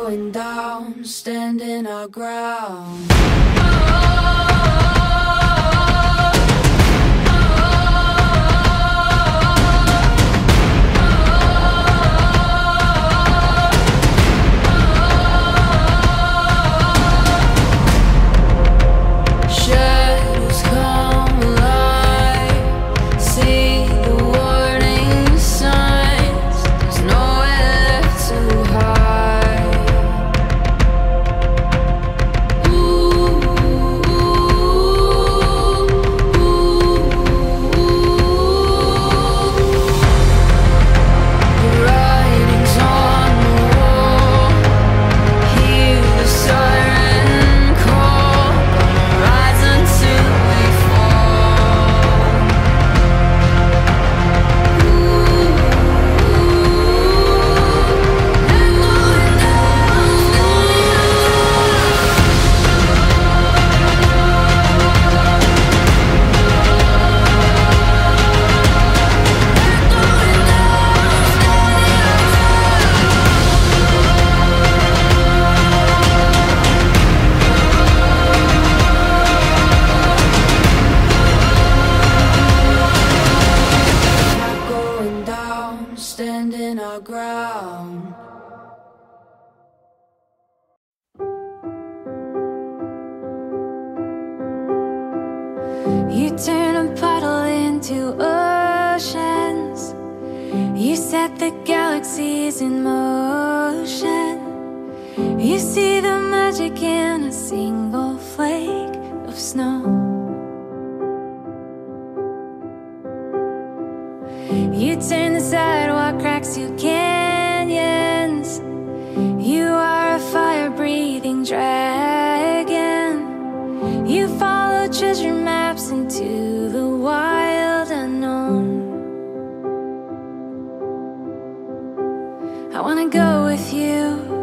going down, standing our ground. Shadows come alive, see the warning signs. There's nowhere left to hide. Ooh, the writing's on the wall. Hear the siren call. Gonna rise until we fall. Not going down, standing our ground. You turn a puddle into oceans. You set the galaxies in motion. You see the magic in a single flake of snow. You turn the sidewalk cracks to canyons. You are a fire-breathing dragon. You follow treasure maps into the wild unknown. I wanna go with you.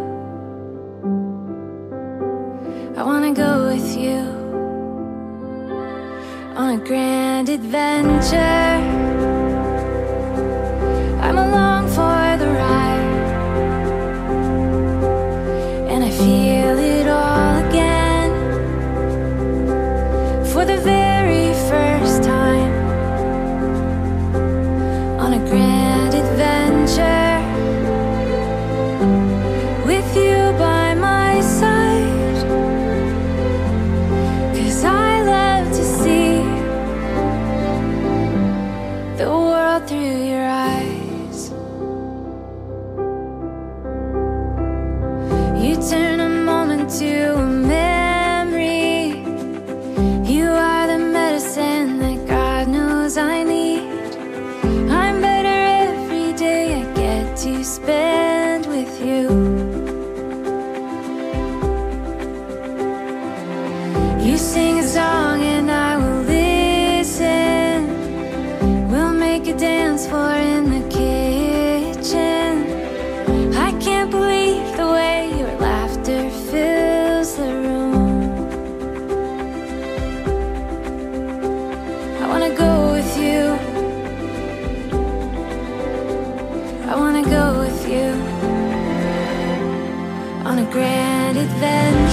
I wanna go with you on a grand adventure. I'm along for the ride, and I feel it all again for the very first time on a grand adventure with you by my side. 'Cause I love to see the world through your eyes. You turn a moment to a memory. You are the medicine that God knows I need. I'm better every day I get to spend with you. You sing a song and I will listen. We'll make a dance floor in the kitchen. I can't believe the way your laughter fills the room. I wanna go with you. I wanna go with you on a grand adventure.